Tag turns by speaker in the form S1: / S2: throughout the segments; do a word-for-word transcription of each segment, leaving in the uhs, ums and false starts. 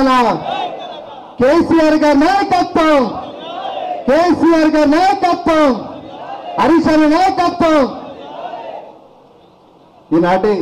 S1: తెలంగాణ కేసీఆర్ గారి నాయకత్వం కేసీఆర్ గారి నాయకత్వం హరీష్ అన్న నాయకత్వం ఈనాటి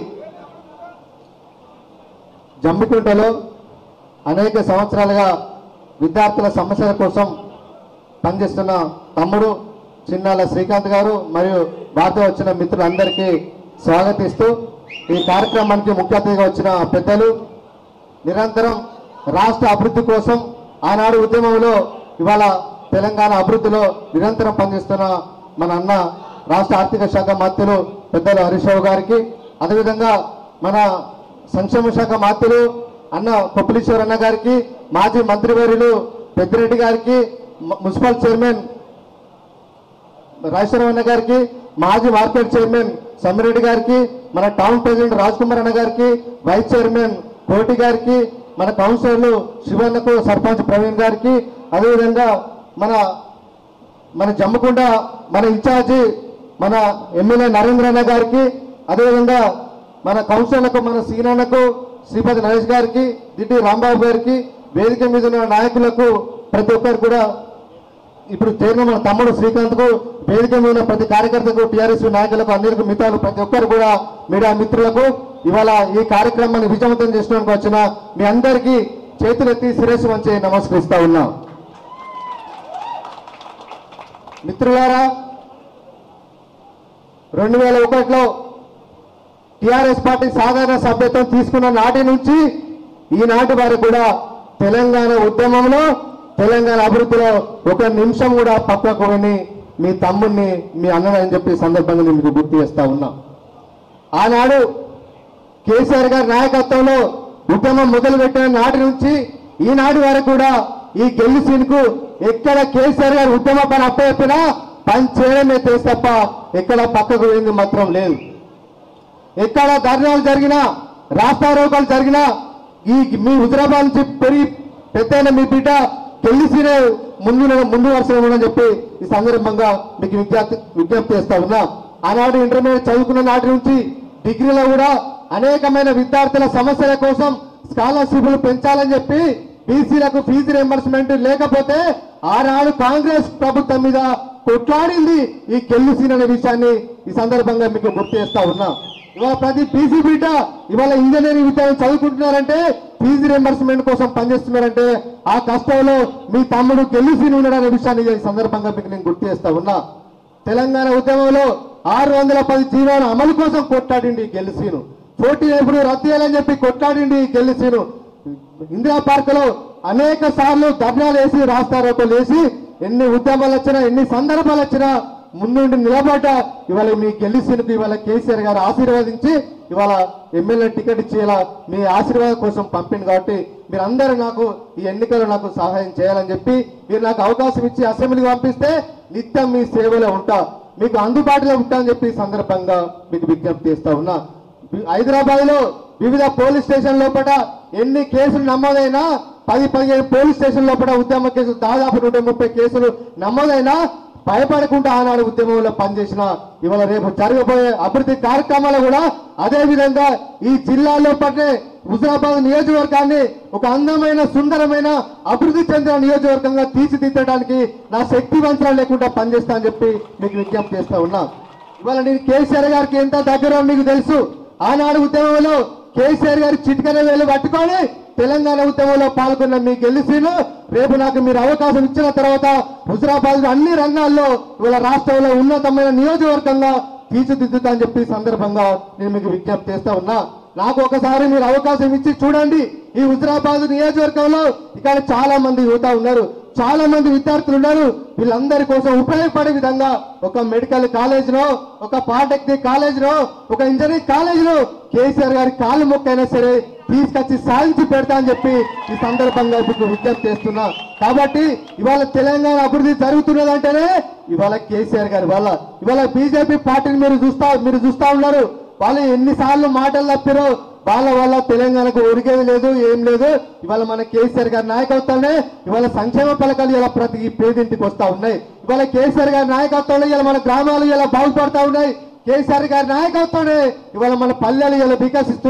S1: జమ్మికుంటలో అనేక సంవత్సరాలుగా విద్యార్థుల సమస్యల కోసం పనిచేస్తున్న తమ్ముడు చిన్నాల శ్రీకాంత్ గారు మరియు వారితో వచ్చిన మిత్రులందరికీ స్వాగతిస్తూ ఈ కార్యక్రమానికి ముఖ్య అతిథిగా వచ్చిన పెద్దలు నిరంతరం రాష్ట్ర అభివృద్ధి కోసం ఆనాడు ఉద్యమంలో ఇవాళ తెలంగాణ అభివృద్ధిలో నిరంతరం పనిచేస్తున్న మన అన్న రాష్ట్ర ఆర్థిక శాఖ మంత్రులు పెద్దలు హరీష్ రావు గారికి, అదేవిధంగా మన సంక్షేమ శాఖ మంత్రులు అన్న కొప్పులీశ్వర్ అన్న గారికి, మాజీ మంత్రివర్యులు పెద్దిరెడ్డి గారికి, మున్సిపల్ చైర్మన్ రాజేశ్వరరావు అన్న గారికి, మాజీ మార్కెట్ చైర్మన్ సమ్మిరెడ్డి గారికి, మన టౌన్ ప్రెసిడెంట్ రాజ్ కుమార్ అన్న గారికి, వైస్ చైర్మన్ కోటి గారికి, మన కౌన్సిలర్లు శివన్నకు, సర్పంచ్ ప్రవీణ్ గారికి, అదేవిధంగా మన మన జమ్మికుంట మన ఇన్ఛార్జి మన ఎమ్మెల్యే నరేంద్ర అన్న గారికి, అదేవిధంగా మన కౌన్సిలర్లకు మన సీనన్నకు, శ్రీపతి నరేష్ గారికి, దిట్టి రాంబాబు గారికి, వేదిక మీద ఉన్న నాయకులకు ప్రతి ఒక్కరు కూడా, ఇప్పుడు చేరిన మన తమ్ముడు శ్రీకాంత్కు, వేదిక మీద ఉన్న ప్రతి కార్యకర్తకు, టీఆర్ఎస్ నాయకులకు, అందరికీ మిత్రులు ప్రతి ఒక్కరు కూడా మీడియా మిత్రులకు ఇవాళ ఈ కార్యక్రమాన్ని విజయవంతం చేసుకోవడానికి వచ్చిన మీ అందరికీ చేతులెత్తి శిరస్సు వంచి నమస్కరిస్తా ఉన్నా. మిత్రులారా, రెండు వేల ఒకటిలో టీఆర్ఎస్ పార్టీ సాధారణ సభ్యత్వం తీసుకున్న నాటి నుంచి ఈనాటి వరకు కూడా తెలంగాణ ఉద్యమంలో, తెలంగాణ అభివృద్ధిలో ఒక నిమిషం కూడా పక్కకు విని మీ తమ్ముడిని మీ అన్నని చెప్పి సందర్భంగా నేను మీకు గుర్తు చేస్తా ఉన్నా. ఆనాడు కేసీఆర్ గారి నాయకత్వంలో ఉద్యమం మొదలుపెట్టిన నాటి నుంచి ఈనాటి వరకు కూడా ఈ గెల్లి సీన్కు ఎక్కడ కేసీఆర్ గారు ఉద్యమ పని అప్పచెప్పినా పని చేయడమే చేసి తప్ప ఎక్కడ పక్కకు పోయింది మాత్రం లేదు. ఎక్కడ ధర్నాలు జరిగినా, రాస్తారోకాలు జరిగినా ఈ మీ హుజరాబాద్ నుంచి పెరిగి పెద్దయిన మీ బిడ్డ గెల్లిసినే ముందు ముందు వరుసలో ఉండని చెప్పి ఈ సందర్భంగా మీకు విజ్ఞప్తి విజ్ఞప్తి చేస్తా ఉన్నా. ఆనాడు ఇంటర్మీడియట్ చదువుకున్న నాటి నుంచి డిగ్రీలో కూడా అనేకమైన విద్యార్థుల సమస్యల కోసం స్కాలర్షిప్లు పెంచాలని చెప్పి బీసీలకు ఫీజు రియంబర్స్మెంట్ లేకపోతే ఆనాడు కాంగ్రెస్ ప్రభుత్వం మీద కొట్లాడింది ఈ గెల్లిసీన్ అనే విషయాన్ని ఈ సందర్భంగా మీకు గుర్తు చేస్తా ఉన్నా. ఇవాళ ప్రతి బీసీ బిడ్డ ఇవాళ ఇంజనీరింగ్ విద్యార్థులు చదువుకుంటున్నారంటే, ఫీజు రియంబర్స్మెంట్ కోసం పనిచేస్తున్నారంటే ఆ కష్టంలో మీ తమ్ముడు గెల్లిసీన్ ఉన్నాడనే విషయాన్ని ఈ సందర్భంగా మీకు నేను గుర్తు చేస్తా ఉన్నా. తెలంగాణ ఉద్యమంలో ఆరు వందల పది జీవోల అమలు కోసం కొట్లాడిండి గెల్లిసీను. పోటీ ఎప్పుడు రద్దు చేయాలని చెప్పి కొట్లాడిండి గెల్లిసీను. ఇందిరా పార్క్ లో అనేక సార్లు ధర్నాలు వేసి, రాస్తారోకోలు వేసి, ఎన్ని ఉద్యమాలు వచ్చినా, ఎన్ని సందర్భాలు వచ్చినా ముందుండి నిలబడ్డ ఇవాళ మీ గెల్లిసీనుకు ఇవాళ కేసీఆర్ గారు ఆశీర్వదించి ఇవాళ ఎమ్మెల్యే టికెట్ ఇచ్చేలా మీ ఆశీర్వాదం కోసం పంపింది. కాబట్టి మీరందరూ నాకు ఈ ఎన్నికలు నాకు సహాయం చేయాలని చెప్పి మీరు నాకు అవకాశం ఇచ్చి అసెంబ్లీకి పంపిస్తే నిత్యం మీ సేవలో ఉంటా, మీకు అందుబాటులో ఉంటా అని చెప్పి సందర్భంగా మీకు విజ్ఞప్తి చేస్తా ఉన్నా. హైదరాబాద్ లో వివిధ పోలీస్ స్టేషన్ లోపల ఎన్ని కేసులు నమోదైనా, పది పదిహేను పోలీస్ స్టేషన్ లోపల ఉద్యమ కేసులు దాదాపు నూట ముప్పై కేసులు నమోదైనా భయపడకుండా ఆనాడు ఉద్యమంలో పనిచేసిన ఇవాళ రేపు జరగబోయే అభివృద్ధి కార్యక్రమాలు కూడా అదే విధంగా ఈ జిల్లాలో పట్టే హుజరాబాద్ నియోజకవర్గాన్ని ఒక అందమైన, సుందరమైన, అభివృద్ధి చెందిన నియోజకవర్గంగా తీర్చిదిద్దడానికి నా శక్తి వంచన లేకుండా పనిచేస్తా అని చెప్పి మీకు విజ్ఞప్తి చేస్తా ఉన్నా. ఇవాళ నేను కేసీఆర్ గారికి ఎంత దగ్గర మీకు తెలుసు. ఆనాడు ఉద్యమంలో కేసీఆర్ గారి చిటికన వేలు పట్టుకొని తెలంగాణ ఉద్యమంలో పాల్గొన్న మీ గెల్లిసీను రేపు నాకు మీరు అవకాశం ఇచ్చిన తర్వాత హుజరాబాద్ అన్ని రంగాల్లో ఇవాళ రాష్ట్రంలో ఉన్నతమైన నియోజకవర్గంగా తీర్చిదిద్దుతా అని చెప్పి సందర్భంగా నేను మీకు విజ్ఞప్తి చేస్తా ఉన్నా. నాకు ఒకసారి మీరు అవకాశం ఇచ్చి చూడండి. ఈ హుజరాబాద్ నియోజకవర్గంలో ఇక్కడ చాలా మంది యువత ఉన్నారు, చాలా మంది విద్యార్థులు ఉన్నారు. వీళ్ళందరి కోసం ఉపయోగపడే విధంగా ఒక మెడికల్ కాలేజ్ లో, ఒక పాలిటెక్నిక్ కాలేజ్ లో, ఒక ఇంజనీరింగ్ కాలేజ్ లో కేసీఆర్ గారి కాలు మొక్కైనా సరే తీసుకొచ్చి సాధించి పెడతా అని చెప్పి ఈ సందర్భంగా మీకు విజ్ఞప్తి చేస్తున్నా. కాబట్టి ఇవాళ తెలంగాణ అభివృద్ధి జరుగుతున్నదంటేనే ఇవాళ కేసీఆర్ గారి వల్ల. ఇవాళ బీజేపీ పార్టీని మీరు చూస్తా మీరు చూస్తా ఉన్నారు. వాళ్ళు ఎన్నిసార్లు మాటలు తప్పారో వాళ్ళ వల్ల తెలంగాణకు ఒరిగేది లేదు, ఏం లేదు. ఇవాళ మన కేసీఆర్ గారి నాయకత్వంలో ఇవాళ సంక్షేమ పథకాలు ఇలా ప్రతి పేదింటికి వస్తా ఉన్నాయి. ఇవాళ కేసీఆర్ గారి నాయకత్వంలో ఇలా మన గ్రామాలు ఇలా బాగుపడతా ఉన్నాయి. కేసీఆర్ గారి నాయకత్వంలో ఇవాళ మన పల్లెలు ఇలా వికసిస్తున్నాయి.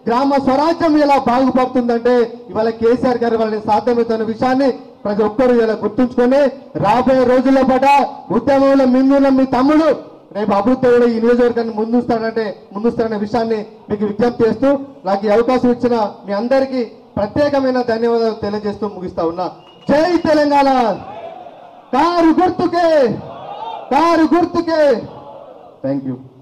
S1: గ్రామ స్వరాజ్యం ఎలా బాగుపడుతుందంటే ఇవాళ కేసీఆర్ గారి వాళ్ళని సాధ్యమవుతున్న విషయాన్ని ప్రతి ఒక్కరు ఇలా గుర్తుంచుకొని రాబోయే రోజుల్లో పాట ఉద్యమంలో మింగున్న మీ తమ్ముడు రేపు అభివృద్ధి కూడా ఈ నియోజకవర్గాన్ని ముందుస్తాడంటే ముందుస్తాడనే విషయాన్ని మీకు విజ్ఞప్తి చేస్తూ నాకు ఈ అవకాశం ఇచ్చిన మీ అందరికీ ప్రత్యేకమైన ధన్యవాదాలు తెలియజేస్తూ ముగిస్తా ఉన్నా. జై తెలంగాణ. కారు గుర్తుకే కారు గుర్తుకే థ్యాంక్ యూ.